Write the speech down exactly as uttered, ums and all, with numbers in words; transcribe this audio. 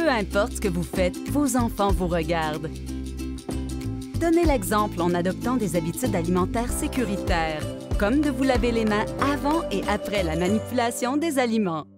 Peu importe ce que vous faites, vos enfants vous regardent. Donnez l'exemple en adoptant des habitudes alimentaires sécuritaires, comme de vous laver les mains avant et après la manipulation des aliments.